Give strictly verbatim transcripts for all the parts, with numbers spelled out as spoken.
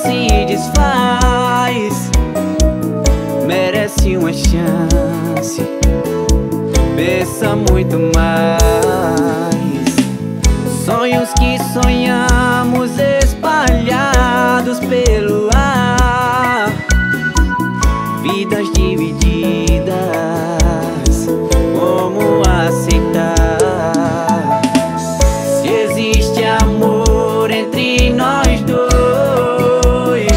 se desfaz. Merece uma chance, pensa muito mais. Sonhos que sonhamos espalhados pelo ar, vidas divididas, como aceitar? Se existe amor entre nós dois,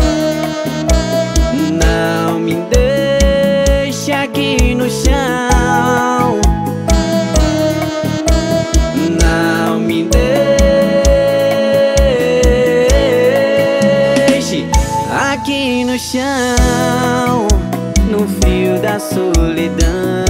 não me deixe aqui no chão. Não me deixe aqui no chão, no frio da solidão.